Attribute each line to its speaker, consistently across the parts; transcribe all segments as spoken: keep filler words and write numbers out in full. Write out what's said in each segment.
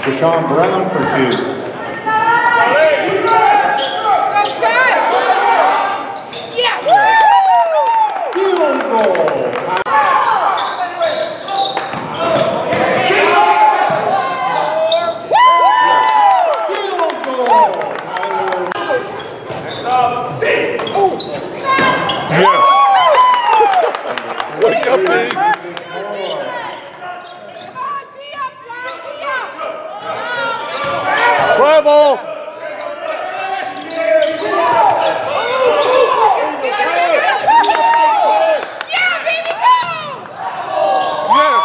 Speaker 1: Deshaun Brown for two. Field goal.
Speaker 2: Wake up, Dave. Travel.
Speaker 3: Yeah, baby, go!
Speaker 2: Yes.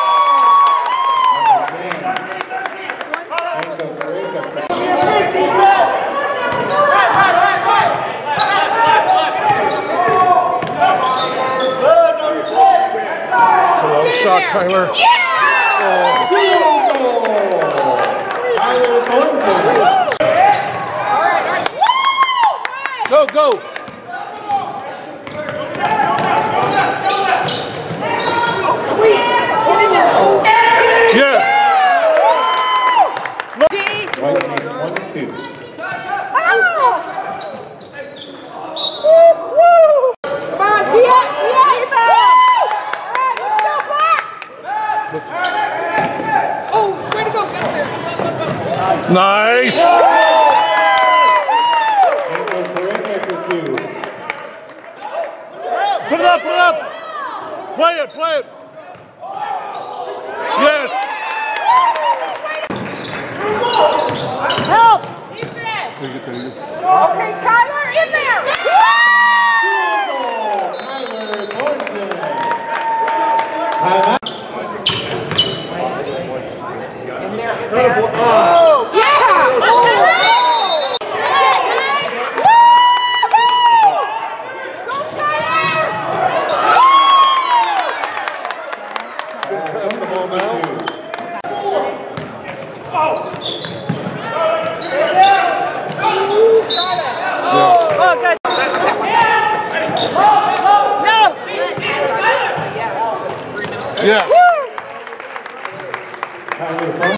Speaker 2: It's a long shot, Tyler.
Speaker 3: Yeah!
Speaker 1: Field goal. Tyler Thornton.
Speaker 2: Go, go. Yes.
Speaker 1: White takes one to two.
Speaker 3: Come on, Tia! Tia! Alright, let's go back! Oh, way to go, get there! Up, up, up, up.
Speaker 2: Nice.
Speaker 1: Angel Correa for two.
Speaker 2: Put it up, put it up. Play it, play it. Yes.
Speaker 3: Help! Okay, Tyler, in there!
Speaker 1: Field goal. Tyler Thornton. Timeout.
Speaker 3: Oh, yeah! Oh. Go, Tyler! Oh, good. No!
Speaker 2: Yeah.
Speaker 1: Tyler Thornton.